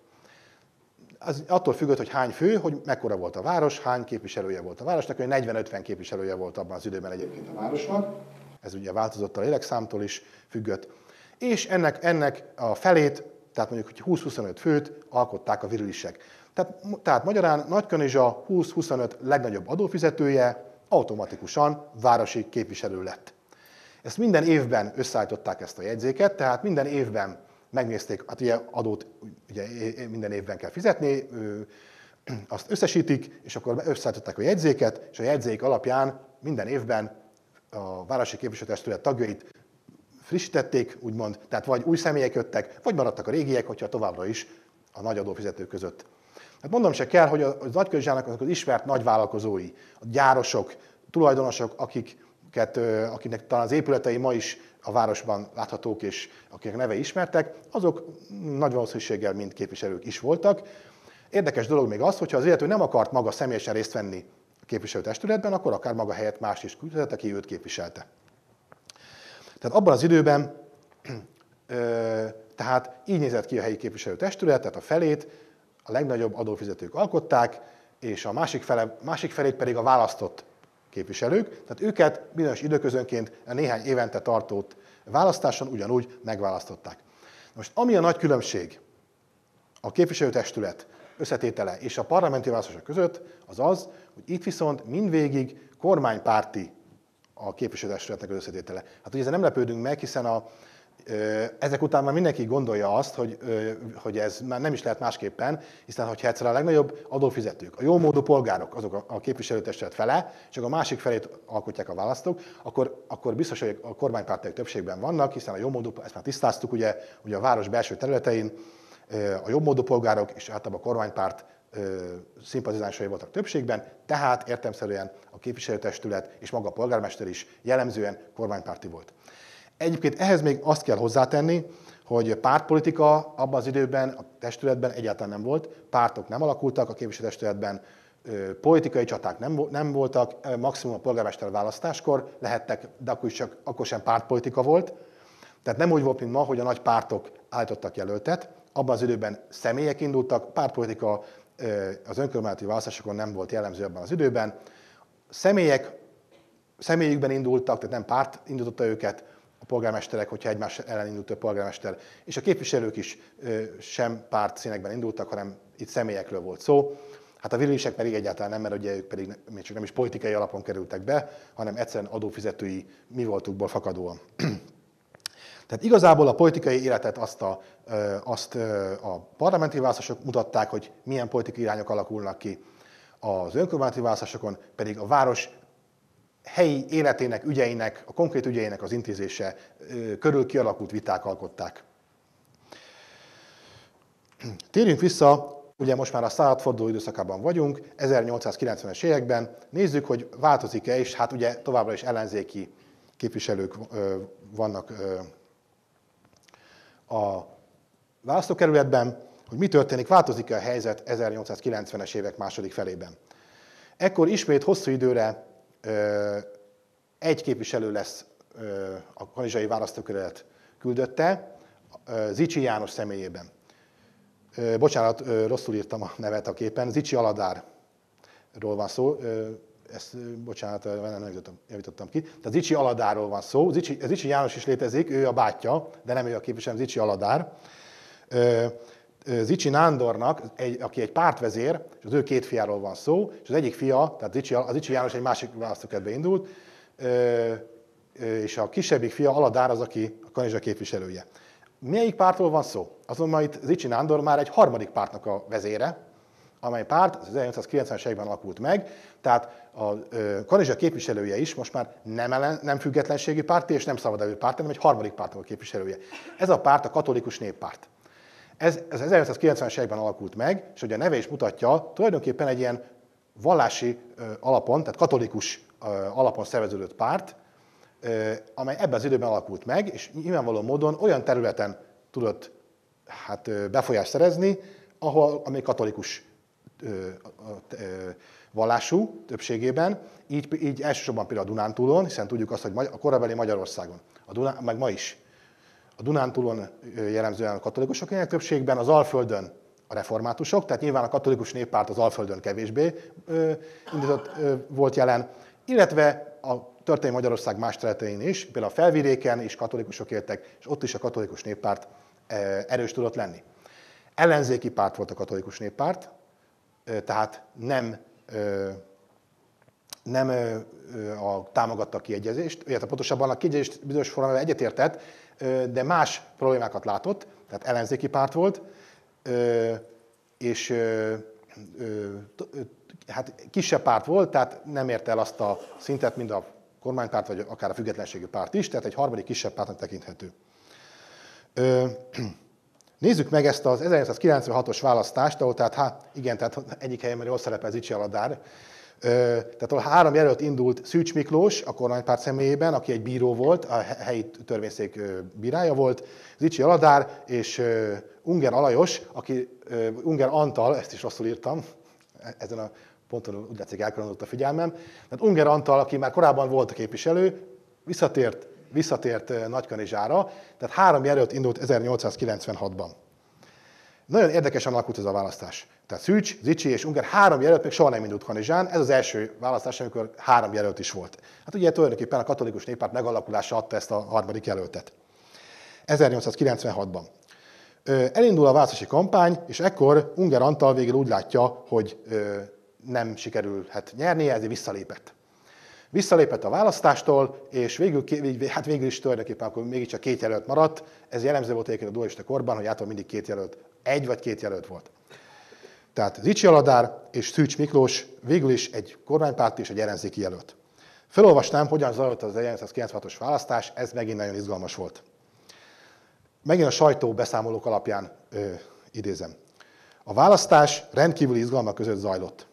Az attól függött, hogy hány fő, hogy mekkora volt a város, hány képviselője volt a városnak, hogy 40-50 képviselője volt abban az időben egyébként a városnak. Ez ugye változott a lélekszámtól is függött. És ennek a felét, tehát mondjuk 20-25 főt alkották a virilisek. Tehát magyarán Nagykanizsa 20-25 legnagyobb adófizetője automatikusan városi képviselő lett. Ezt minden évben összeállították ezt a jegyzéket, tehát minden évben megnézték, hát ugye adót ugye minden évben kell fizetni, azt összesítik, és akkor összeállították a jegyzéket, és a jegyzék alapján minden évben a városi képviselőtestület tagjait frissítették, úgymond, tehát vagy új személyek jöttek, vagy maradtak a régiek, hogyha továbbra is a nagy adófizetők között. Hát mondom se kell, hogy a Nagykanizsának azok az ismert nagyvállalkozói, a gyárosok, tulajdonosok, akiknek talán az épületei ma is a városban láthatók, és akiknek neve ismertek, azok nagy valószínűséggel mind képviselők is voltak. Érdekes dolog még az, hogyha az illető nem akart maga személyesen részt venni a képviselőtestületben, akkor akár maga helyett más is küldhetett, aki őt képviselte. Tehát abban az időben, tehát így nézett ki a helyi képviselőtestület, tehát a felét a legnagyobb adófizetők alkották, és a másik felét pedig a választott képviselők, tehát őket bizonyos időközönként a néhány évente tartott választáson ugyanúgy megválasztották. Most ami a nagy különbség a képviselőtestület összetétele és a parlamenti választások között, az az, hogy itt viszont mindvégig kormánypárti a képviselőtestületnek az összetétele. Hát ugye ezzel nem lepődünk meg, hiszen ezek után már mindenki gondolja azt, hogy ez már nem is lehet másképpen, hiszen hogyha egyszer a legnagyobb adófizetők, a jómódú polgárok, azok a képviselőtestület fele, csak a másik felét alkotják a választók, akkor biztos, hogy a kormánypártiak többségben vannak, hiszen a jómódú, ezt már tisztáztuk, ugye a város belső területein a jobbmódú polgárok és általában a kormánypárt szimpatizásai voltak többségben, tehát értelemszerűen a képviselőtestület és maga a polgármester is jellemzően kormánypárti volt. Egyébként ehhez még azt kell hozzátenni, hogy pártpolitika abban az időben a testületben egyáltalán nem volt, pártok nem alakultak a képviselőtestületben, politikai csaták nem voltak, maximum a polgármester választáskor lehettek, de akkor sem pártpolitika volt. Tehát nem úgy volt, mint ma, hogy a nagy pártok állítottak jelöltet, abban az időben személyek indultak, pártpolitika az önkormányzati választásokon nem volt jellemző abban az időben. Személyükben indultak, tehát nem párt indította őket, a polgármesterek, hogyha egymás ellen indult a polgármester, és a képviselők is sem párt színekben indultak, hanem itt személyekről volt szó. Hát a virilisek pedig egyáltalán nem, mert ugye ők pedig még csak nem is politikai alapon kerültek be, hanem egyszerűen adófizetői mi voltukból fakadóan. Tehát igazából a politikai életet azt a parlamenti választások mutatták, hogy milyen politikai irányok alakulnak ki. Az önkormányzati választásokon pedig a város helyi életének, ügyeinek, a konkrét ügyeinek az intézése körül kialakult viták alkották. Térjünk vissza, ugye most már a századforduló időszakában vagyunk, 1890-es években, nézzük, hogy változik-e, és hát ugye továbbra is ellenzéki képviselők vannak a választókerületben, hogy mi történik, változik-e a helyzet 1890-es évek második felében. Ekkor ismét hosszú időre egy képviselő lesz a kanizsai választókerület küldötte, Zichy János személyében. Bocsánat, rosszul írtam a nevet a képen, Zichy Aladárról van szó, bocsánat, nem javítottam ki. Tehát Zichy Aladáról van szó. Zichy János is létezik, ő a bátyja, de nem ő a képviselő, Zichy Aladár. Zichy Nándornak, aki egy pártvezér, és az ő két fiáról van szó, és az egyik fia, tehát Zichy János egy másik választókerületbe indult, és a kisebbik fia, Aladár az, aki a Kanizsa képviselője. Melyik pártról van szó? Azonban itt Zichy Nándor már egy harmadik pártnak a vezére, amely párt az 1990-es években alakult meg, tehát a Kanizsa képviselője is most már nem függetlenségi párti és nem szabadevő párt, hanem egy harmadik pártnak a képviselője. Ez a párt a Katolikus Néppárt. Ez 1990-es években alakult meg, és ugye a neve is mutatja, tulajdonképpen egy ilyen vallási alapon, tehát katolikus alapon szerveződött párt, amely ebben az időben alakult meg, és nyilvánvaló módon olyan területen tudott befolyást szerezni, ami katolikus vallású többségében, így elsősorban például a Dunántúlon, hiszen tudjuk azt, hogy a korabeli Magyarországon, meg ma is, a Dunántúlon jellemzően a katolikusok élnek többségben, az Alföldön a reformátusok, tehát nyilván a Katolikus Néppárt az Alföldön kevésbé volt jelen, illetve a történelmi Magyarország más területein is, például a Felvidéken is katolikusok éltek, és ott is a Katolikus Néppárt erős tudott lenni. Ellenzéki párt volt a Katolikus Néppárt, tehát nem támogatta a kiegyezést, illetve pontosabban a kiegyezést bizonyos formában egyetértett, de más problémákat látott, tehát ellenzéki párt volt, és hát kisebb párt volt, tehát nem érte el azt a szintet, mint a kormánypárt, vagy akár a függetlenségi párt is, tehát egy harmadik kisebb pártnak tekinthető. Nézzük meg ezt az 1996-os választást, ahol tehát egyik helyen már jól szerepel Zichy Aladár. Tehát ahol 3 jelölt indult, Szűcs Miklós a kormánypárt személyében, aki egy bíró volt, a helyi törvényszék bírája volt, Zichy Aladár és Unger Alajos, aki Unger Antal, ezt is rosszul írtam, ezen a ponton úgy látszik elkalandott a figyelmem. Tehát Unger Antal, aki már korábban volt a képviselő, visszatért Nagykanizsára, tehát 3 jelölt indult 1896-ban. Nagyon érdekesen alakult ez a választás. Tehát Szűcs, Zichy és Unger 3 jelölt még soha nem indult Kanizsán, ez az első választás, amikor 3 jelölt is volt. Hát ugye tulajdonképpen a Katolikus Néppárt megalakulása adta ezt a harmadik jelöltet. 1896-ban. Elindul a választási kampány, és ekkor Unger Antal végül úgy látja, hogy nem sikerülhet nyernie, ezért visszalépett. Visszalépett a választástól, és végül is tulajdonképpen akkor mégiscsak 2 jelölt maradt. Ez jellemző volt egyébként a dualista korban, hogy általában mindig 2 jelölt, 1 vagy 2 jelölt volt. Tehát Zichy Aladár és Szűcs Miklós végül is egy kormánypárti és egy ellenzéki jelölt. Felolvasnám, hogyan zajlott az 1996-os választás, ez megint nagyon izgalmas volt. Megint a sajtó beszámolók alapján idézem. A választás rendkívüli izgalmak között zajlott.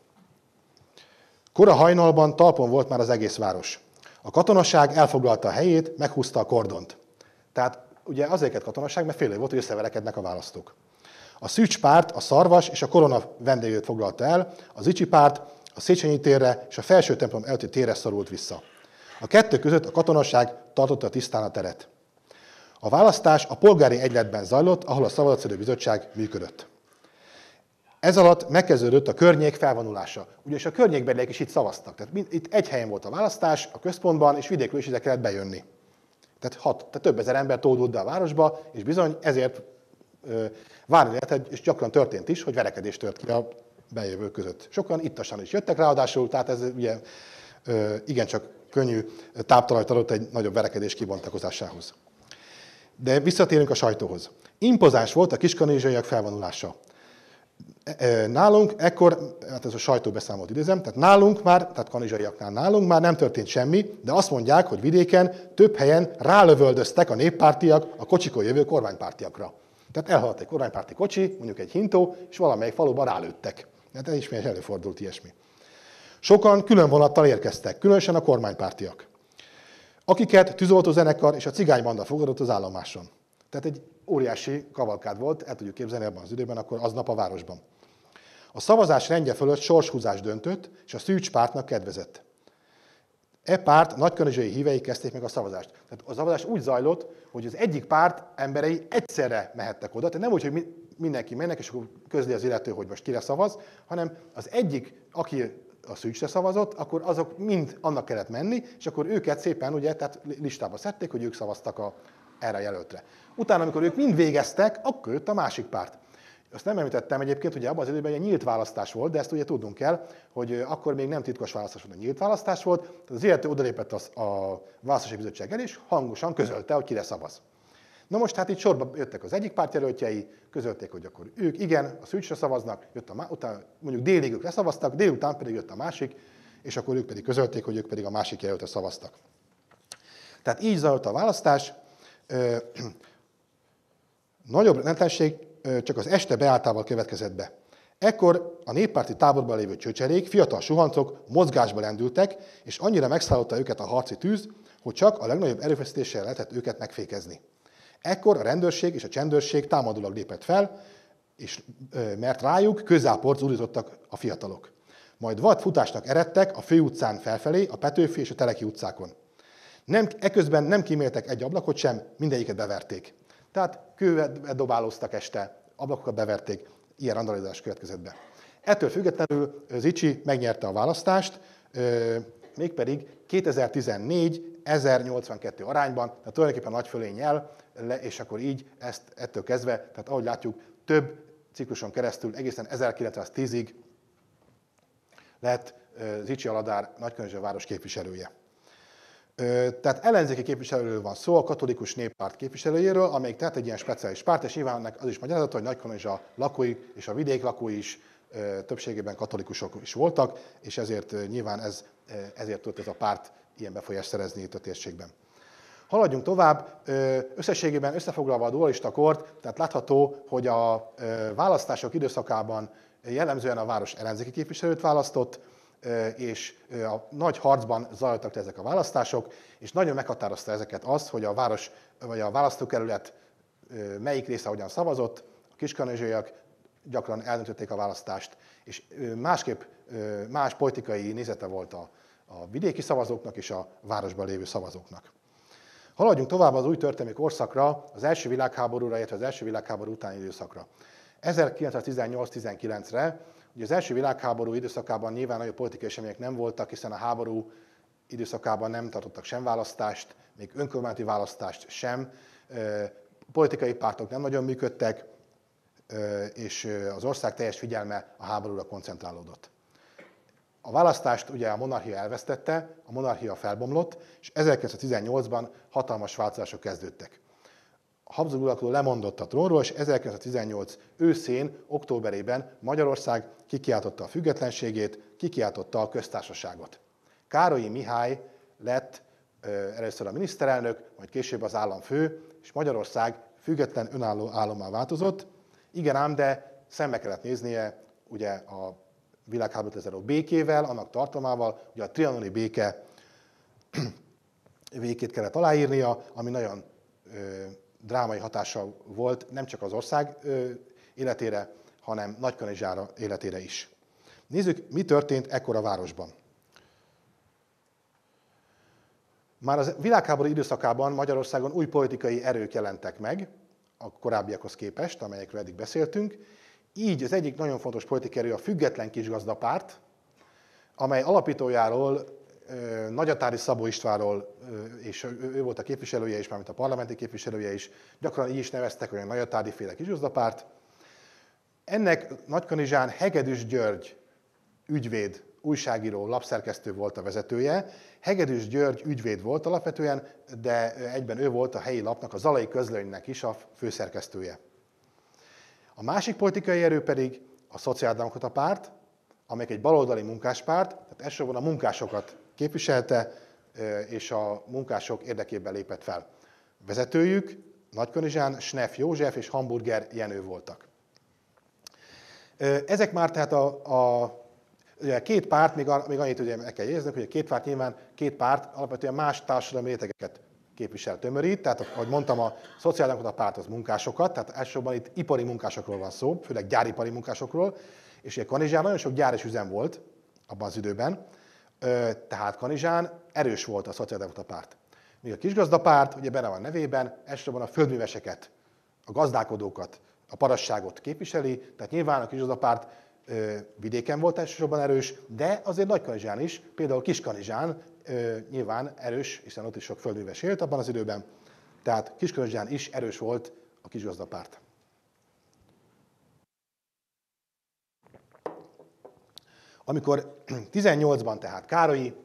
Kora hajnalban talpon volt már az egész város. A katonaság elfoglalta a helyét, meghúzta a kordont. Tehát ugye azért katonaság, mert fél év volt, hogy összeverekednek a választók. A Szűcs párt a Szarvas és a Korona vendégét foglalta el, a Zichy párt a Széchenyi térre és a Felső templom előtti térre szorult vissza. A kettő között a katonaság tartotta tisztán a teret. A választás a polgári egyletben zajlott, ahol a Szavazatszedő Bizottság működött. Ez alatt megkezdődött a környék felvonulása. Ugyanis a környékbeliek is itt szavaztak. Tehát itt egy helyen volt a választás, a központban, és vidékről is ide kellett bejönni. Tehát több ezer ember tódult be a városba, és bizony ezért várni lehet, és gyakran történt is, hogy verekedés tört ki a bejövők között. Sokan ittasan is jöttek ráadásul, tehát ez ugye igencsak könnyű táptalajt adott egy nagyobb verekedés kibontakozásához. De visszatérünk a sajtóhoz. Impozáns volt a kiskanizsaiak felvonulása. Nálunk ekkor, hát ez a sajtóbeszámolót idézem, tehát kanizsaiaknál nálunk már nem történt semmi, de azt mondják, hogy vidéken több helyen rálövöldöztek a néppártiak a kocsikon jövő kormánypártiakra. Tehát elhaladt egy kormánypárti kocsi, mondjuk egy hintó, és valamelyik faluban rálőttek. Hát ez ismét előfordult ilyesmi. Sokan külön vonattal érkeztek, különösen a kormánypártiak, akiket tűzoltózenekar és a cigánybanda fogadott az állomáson. Tehát egy óriási kavalkád volt, el tudjuk képzelni abban az időben, akkor aznap a városban. A szavazás rendje fölött sorshúzás döntött, és a Szűcs pártnak kedvezett. E párt nagykanizsai hívei kezdték meg a szavazást. Tehát a szavazás úgy zajlott, hogy az egyik párt emberei egyszerre mehettek oda, tehát nem úgy, hogy mindenki mennek, és akkor közli az illető, hogy most kire szavaz, hanem az egyik, aki a Szűcsre szavazott, akkor azok mind annak kellett menni, és akkor őket szépen ugye, tehát listába szedték, hogy ők szavaztak erre a jelöltre. Utána, amikor ők mind végeztek, akkor jött a másik párt. Azt nem említettem egyébként, hogy abban az időben egy nyílt választás volt, de ezt ugye tudnunk kell, hogy akkor még nem titkos választás volt, nyílt választás volt, tehát az illető odalépett a választási bizottság elé, és hangosan közölte, hogy kire szavaz. Na most hát itt sorba jöttek az egyik párt jelöltjei, közölték, hogy akkor ők igen, a Szűcsre szavaznak, utána mondjuk délig ők leszavaztak, délután pedig jött a másik, és akkor ők pedig közölték, hogy ők pedig a másik jelöltre szavaztak. Tehát így zajlott a választás. Nagyobb rendetlenség csak az este beálltával következett be. Ekkor a néppárti táborban lévő csöcserék, fiatal suhancok mozgásba lendültek, és annyira megszállotta őket a harci tűz, hogy csak a legnagyobb erőfeszítéssel lehetett őket megfékezni. Ekkor a rendőrség és a csendőrség támadólag lépett fel, mert rájuk közáport zúdítottak a fiatalok. Majd vad futásnak eredtek a főutcán felfelé, a Petőfi és a Teleki utcákon. Eközben nem kíméltek egy ablakot sem, mindegyiket beverték. Tehát kővel dobálóztak este, ablakokat beverték, ilyen randalizálás következett be. Ettől függetlenül Zichy megnyerte a választást, mégpedig 2014-1082 arányban, tehát tulajdonképpen nagy fölénnyel, és akkor így ettől kezdve, tehát ahogy látjuk, több cikluson keresztül egészen 1910-ig lett Zichy Aladár Nagykanizsa város képviselője. Tehát ellenzéki képviselőről van szó, a Katolikus Néppárt képviselőjéről, amelyik tehát egy ilyen speciális párt, és nyilván ennek az is magyarázata, hogy Nagykanizsa lakói és a vidék lakói is többségében katolikusok is voltak, és ezért nyilván ezért tudott ez a párt ilyen befolyást szerezni itt a térségben. Haladjunk tovább, összességében összefoglalva a dualista kort, tehát látható, hogy a választások időszakában jellemzően a város ellenzéki képviselőt választott, és a nagy harcban zajlottak ezek a választások, és nagyon meghatározta ezeket az, hogy a város, vagy a választókerület melyik része hogyan szavazott, a kiskanizsaiak gyakran eldöntötték a választást, és másképp más politikai nézete volt a vidéki szavazóknak és a városban lévő szavazóknak. Haladjunk tovább az új történelmi korszakra, az első világháborúra, illetve az első világháború utáni időszakra. 1918-19-re, ugye az első világháború időszakában nyilván nagyobb politikai események nem voltak, hiszen a háború időszakában nem tartottak sem választást, még önkormányzati választást sem, politikai pártok nem nagyon működtek, és az ország teljes figyelme a háborúra koncentrálódott. A választást ugye a monarchia elvesztette, a monarchia felbomlott, és 1918-ban hatalmas változások kezdődtek. A Habsburg uralkodó lemondott a trónról, és 1918 őszén, októberében Magyarország kikiáltotta a függetlenségét, kikiáltotta a köztársaságot. Károlyi Mihály lett először a miniszterelnök, majd később az államfő, és Magyarország független önálló állammá változott. Igen ám, de szembe kellett néznie ugye a világháborút lezáró békével, annak tartalmával, ugye a trianoni békét kellett aláírnia, ami nagyon drámai hatással volt nem csak az ország életére, hanem Nagykanizsára életére is. Nézzük, mi történt ekkor a városban. Már a világháború időszakában Magyarországon új politikai erők jelentek meg, a korábbiakhoz képest, amelyekről eddig beszéltünk. Így az egyik nagyon fontos politikai erő a Független Kisgazdapárt, amely alapítójáról, Nagyatádi Szabó Istvánról, és ő volt a képviselője is, mármint a parlamenti képviselője is, gyakran így is neveztek, hogy a Nagyatádi féle kisgazdapárt. Ennek Nagykanizsán Hegedűs György ügyvéd, újságíró, lapszerkesztő volt a vezetője. Hegedűs György ügyvéd volt alapvetően, de egyben ő volt a helyi lapnak, a Zalai Közlönynek is a főszerkesztője. A másik politikai erő pedig a Szociáldemokrata Párt, amelyik egy baloldali munkáspárt, tehát elsősorban a munkásokat képviselte, és a munkások érdekében lépett fel. Vezetőjük Nagykanizsán Schneff József és Hamburger Jenő voltak. Ezek már tehát ugye két párt, még annyit ugye meg kell jegyeznünk, hogy a két párt alapvetően más társadalmi rétegeket képvisel, tömörít. Tehát, ahogy mondtam, a Szociáldemokrata Párt az munkásokat, tehát elsősorban itt ipari munkásokról van szó, főleg gyáripari munkásokról, és ugye Kanizsán nagyon sok gyár és üzem volt abban az időben, tehát Kanizsán erős volt a Szociáldemokrata Párt. Míg a Kisgazdapárt, ugye benne van nevében, elsősorban a földműveseket, a gazdálkodókat, a parasságot képviseli, tehát nyilván a Kisgazdapárt vidéken volt elsősorban erős, de azért Nagykanizsán is, például Kiskanizsán nyilván erős, hiszen ott is sok földműves élt abban az időben, tehát Kiskanizsán is erős volt a kisgazdapárt. Amikor 18-ban tehát Károlyi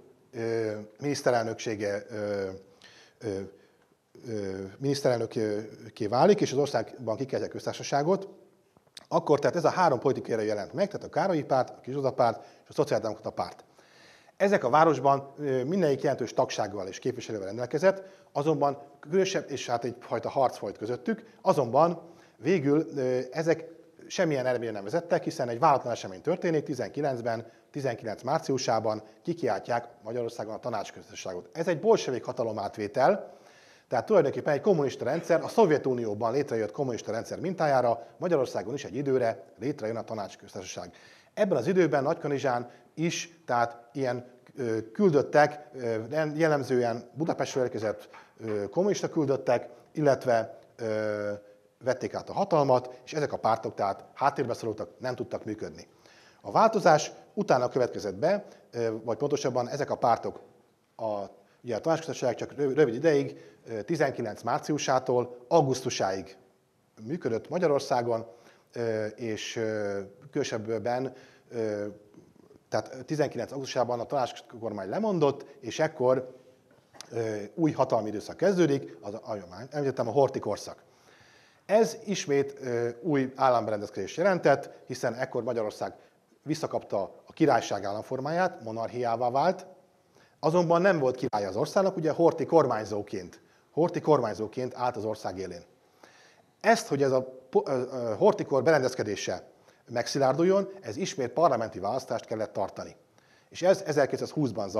miniszterelnökké válik, és az országban kikelti a köztársaságot, akkor tehát ez a három politikai erő jelent meg, tehát a Károlyi párt, a kisgazdapárt és a szociáldemokrata párt. Ezek a városban mindegyik jelentős tagsággal és képviselővel rendelkezett, azonban különösebb, és hát egyfajta harc folyt közöttük, azonban végül ezek semmilyen eredményre nem vezettek, hiszen egy váratlan esemény történik 19 márciusában kikiáltják Magyarországon a tanácsköztársaságot. Ez egy bolsevik hatalomátvétel, tehát tulajdonképpen egy kommunista rendszer, a Szovjetunióban létrejött kommunista rendszer mintájára Magyarországon is egy időre létrejön a tanácsköztársaság. Ebben az időben Nagykanizsán is, tehát ilyen küldöttek, jellemzően Budapestről érkezett kommunista küldöttek, illetve vették át a hatalmat, és ezek a pártok tehát háttérbe szorultak, nem tudtak működni. A változás utána következett be, vagy pontosabban ezek a pártok, ugye a tanácsköztársaság csak rövid ideig, 19 márciusától augusztusáig működött Magyarországon, és különösebben, tehát 19 augusztusában a tanácskormány lemondott, és ekkor új hatalmi időszak kezdődik, említettem a Horthy korszak. Ez ismét új államberendezkedést jelentett, hiszen ekkor Magyarország visszakapta a királyság államformáját, monarchiává vált, azonban nem volt király az országnak, ugye Horthy kormányzóként állt az ország élén. Ezt, hogy ez a Horthy-kor berendezkedése megszilárduljon, ez ismét parlamenti választást kellett tartani. És ez 1920-ban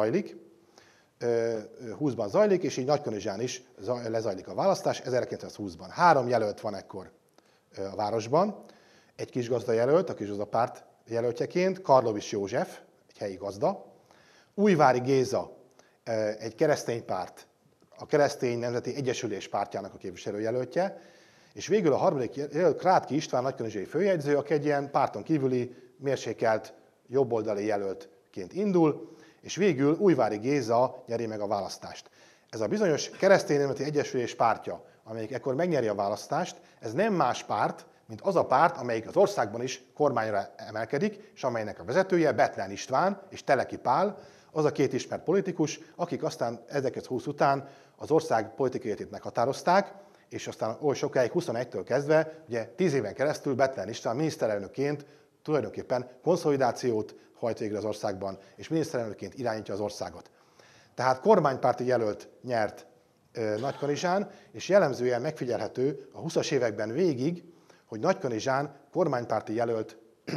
zajlik, és így Nagykanizsán is lezajlik a választás 1920-ban. 3 jelölt van ekkor a városban, egy kisgazda jelölt, a kisgazdapárt jelöltjeként, Karlovics József, egy helyi gazda, Újvári Géza, egy keresztény párt, a Keresztény Nemzeti Egyesülés pártjának a képviselőjelöltje, és végül a harmadik jelölt Krátky István nagykanizsai főjegyző, aki egy ilyen párton kívüli, mérsékelt, jobboldali jelöltként indul, és végül Újvári Géza nyeri meg a választást. Ez a bizonyos Keresztény Nemzeti Egyesülés pártja, amelyik ekkor megnyeri a választást, ez nem más párt, mint az a párt, amelyik az országban is kormányra emelkedik, és amelynek a vezetője Bethlen István és Teleki Pál, az a két ismert politikus, akik aztán 1920 után az ország politikai életét meghatározták, és aztán oly sokáig, 21-től kezdve, ugye 10 éven keresztül Bethlen István miniszterelnökként tulajdonképpen konszolidációt hajt végre az országban, és miniszterelnökként irányítja az országot. Tehát kormánypárti jelölt nyert Nagykanizsán, és jellemzően megfigyelhető a 20-as években végig, hogy Nagykanizsán kormánypárti jelölt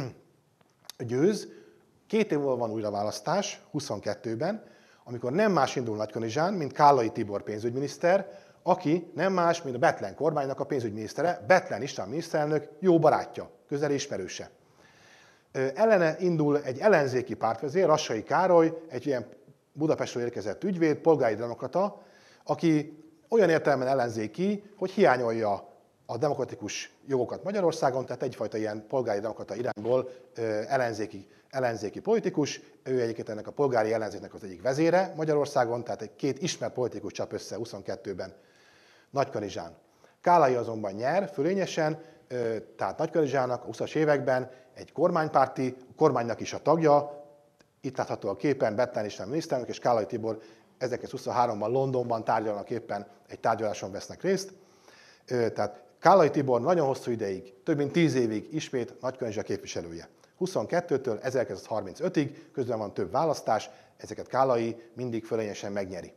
győz. 2 év múlva van újraválasztás, 22-ben, amikor nem más indul Nagykanizsán, mint Kállai Tibor pénzügyminiszter, aki nem más, mint a Bethlen kormánynak a pénzügyminisztere, Bethlen István miniszterelnök jó barátja, közeli ismerőse. Ellene indul egy ellenzéki pártvezér, Rassai Károly, egy ilyen Budapestről érkezett ügyvéd, polgári demokrata, aki olyan értelemben ellenzéki, hogy hiányolja a demokratikus jogokat Magyarországon, tehát egyfajta ilyen polgári demokrata irányból ellenzéki politikus. Ő egyébként ennek a polgári ellenzéknek az egyik vezére Magyarországon, tehát egy 2 ismert politikus csap össze 22-ben Nagykanizsán. Kállai azonban nyer fölényesen, tehát Nagykanizsának a 20-as években egy kormánypárti, a kormánynak is a tagja, itt látható a képen Bethlen István miniszterelnök és Kállai Tibor 1923-ban Londonban tárgyalnak éppen, egy tárgyaláson vesznek részt. Tehát Kállai Tibor nagyon hosszú ideig, több mint 10 évig ismét Nagykanizsa képviselője. 22-től 1935-ig, közben van több választás, ezeket Kállai mindig fölényesen megnyeri.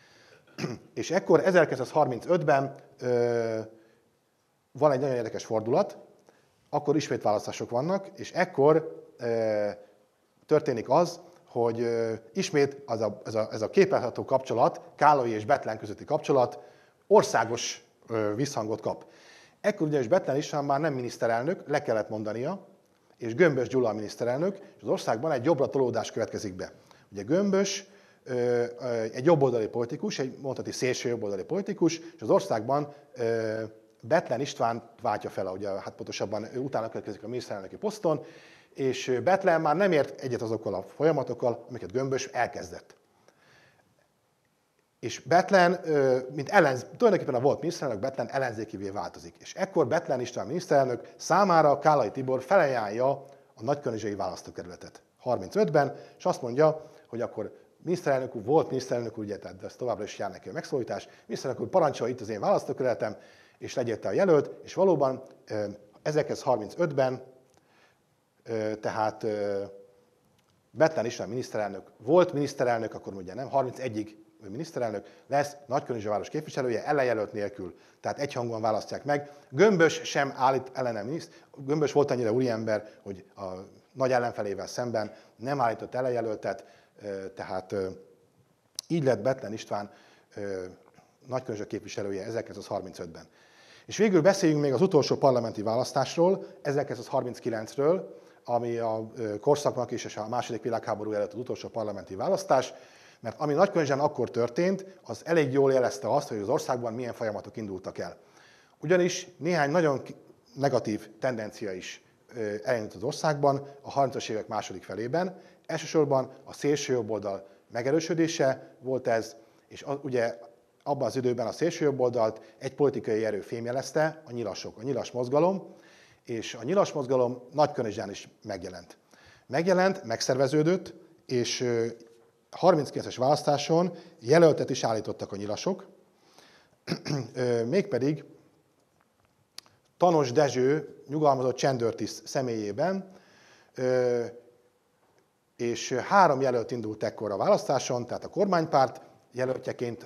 És ekkor 1935-ben van egy nagyon érdekes fordulat, akkor ismét választások vannak, és ekkor történik az, hogy ismét ez a képlátható kapcsolat, Kállai és Bethlen közötti kapcsolat országos visszhangot kap. Ekkor ugyanis Bethlen István már nem miniszterelnök, le kellett mondania, és Gömbös Gyula a miniszterelnök, és az országban egy jobbra tolódás következik be. Ugye Gömbös egy jobboldali politikus, egy mondhatni szélső jobboldali politikus, és az országban Bethlen István váltja fel, ugye, hát pontosabban utána következik a miniszterelnöki poszton, és Bethlen már nem ért egyet azokkal a folyamatokkal, amiket Gömbös elkezdett. És Bethlen, tulajdonképpen a volt miniszterelnök Bethlen ellenzékivé változik. És ekkor Bethlen István miniszterelnök számára Kállai Tibor felajánlja a nagykanizsai választókerületet 35-ben, és azt mondja, hogy akkor volt miniszterelnök úr, ugye, tehát ez továbbra is jár neki a megszólítás, miniszterelnök úr, parancsolja, itt az én választókerületem, és legyél te a jelölt, és valóban 1935-ben, tehát Bethlen István miniszterelnök volt miniszterelnök, akkor ugye nem, 31-ig miniszterelnök, lesz Nagykanizsaváros képviselője, ellenjelölt nélkül, tehát egyhangúan választják meg. Gömbös sem állít ellene Gömbös volt annyira úriember, hogy a nagy ellenfelével szemben nem állított ellenjelöltet, tehát így lett Bethlen István Nagykanizsa képviselője 1935-ben. És végül beszéljünk még az utolsó parlamenti választásról, 1939-ről, ami a korszaknak is és a második világháború előtt az utolsó parlamenti választás, mert ami Nagykanizsán akkor történt, az elég jól jelezte azt, hogy az országban milyen folyamatok indultak el. Ugyanis néhány nagyon negatív tendencia is elindult az országban a 30-as évek második felében. Elsősorban a szélsőjobboldal megerősödése volt ez, és ugye abban az időben a szélsőjobboldalt egy politikai erő fémjelezte, a nyilasok, a nyilas mozgalom, és a nyilas mozgalom Nagykanizsán is megjelent, megszerveződött, és 39-es választáson jelöltet is állítottak a nyilasok, mégpedig Tanos Dezső nyugalmazott csendőrtiszt személyében, és 3 jelölt indult ekkor a választáson, tehát a kormánypárt jelöltjeként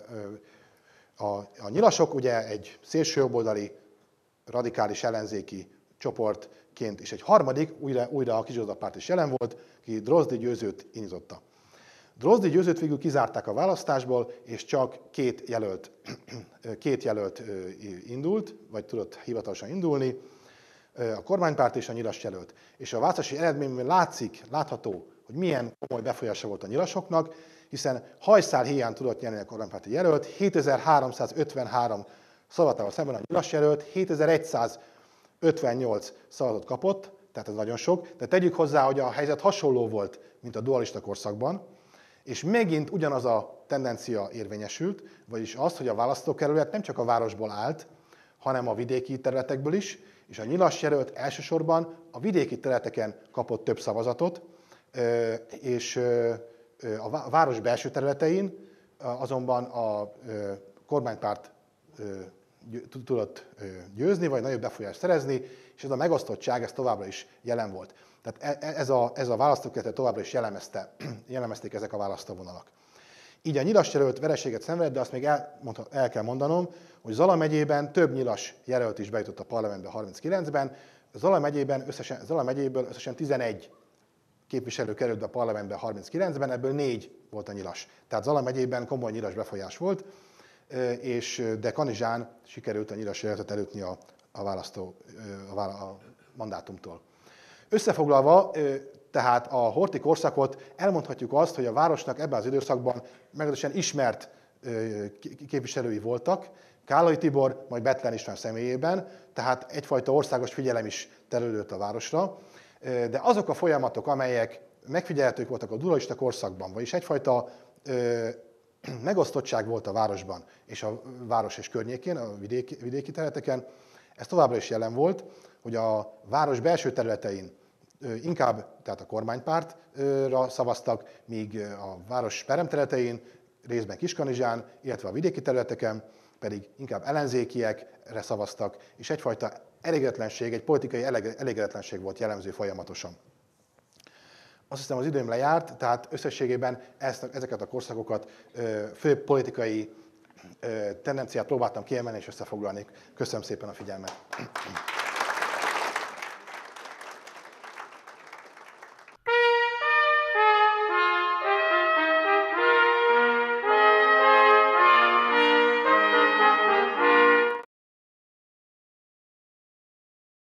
a nyilasok, ugye egy szélsőjobboldali, radikális ellenzéki csoportként, és egy harmadik, újra a Kizsildapárt is jelen volt, ki Drozdi Győzőt indította. Drozdi Győzőt végül kizárták a választásból, és csak két jelölt indult, vagy tudott hivatalosan indulni, a kormánypárt és a nyilas jelölt. És a választási eredményben látható, hogy milyen komoly befolyása volt a nyilasoknak, hiszen hajszál héján tudott nyerni a kormánypárti jelölt, 7353 szavazatával szemben a nyilas jelölt 7158 szavazatot kapott, tehát ez nagyon sok, de tegyük hozzá, hogy a helyzet hasonló volt, mint a dualista korszakban, és megint ugyanaz a tendencia érvényesült, vagyis az, hogy a választókerület nem csak a városból állt, hanem a vidéki területekből is, és a nyilas jelölt elsősorban a vidéki területeken kapott több szavazatot, és a város belső területein azonban a kormánypárt tudott győzni, vagy nagyobb befolyást szerezni, és ez a megosztottság ez továbbra is jelen volt. Tehát ez a választókerületet továbbra is jellemezték ezek a választóvonalak. Így a nyilas jelölt vereséget szenvedett, de azt még el kell mondanom, hogy Zala megyében több nyilas jelölt is bejutott a parlamentbe 39-ben. Zala megyéből összesen 11 képviselő került be a parlamentbe 39-ben, ebből 4 volt a nyilas. Tehát Zala megyében komoly nyilas befolyás volt, de Kanizsán sikerült a nyilas jelöltet elütni a mandátumtól. Összefoglalva, tehát a Horthy korszakot elmondhatjuk azt, hogy a városnak ebben az időszakban meglehetősen ismert képviselői voltak, Kállai Tibor, majd Bethlen István személyében, tehát egyfajta országos figyelem is terülődött a városra, de azok a folyamatok, amelyek megfigyelhetők voltak a dualista korszakban, vagyis egyfajta megosztottság volt a városban, és a város és környékén, a vidéki területeken, ez továbbra is jelen volt, hogy a város belső területein inkább tehát a kormánypártra szavaztak, míg a város peremterületein, részben Kiskanizsán, illetve a vidéki területeken pedig inkább ellenzékiekre szavaztak, és egyfajta elégedetlenség, egy politikai elégedetlenség volt jellemző folyamatosan. Azt hiszem, az időm lejárt, tehát összességében ezeket a korszakokat fő politikai tendenciát próbáltam kiemelni és összefoglalni. Köszönöm szépen a figyelmet!